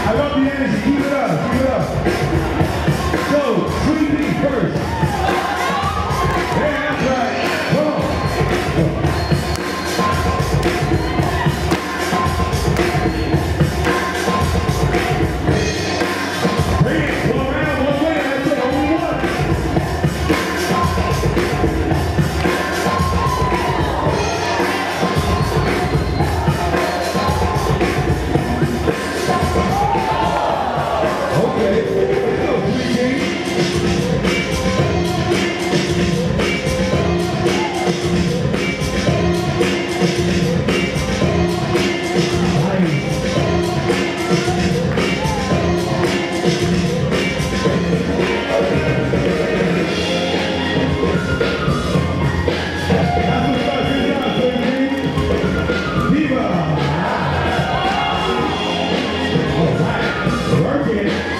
I love the energy. Keep it up. Keep it up. So, sweeping first. Yeah, that's right. Come on. Bring it. Go around one way. That's it. Only one. Okay. Let's go. 3 games. D.va. All right. Work it.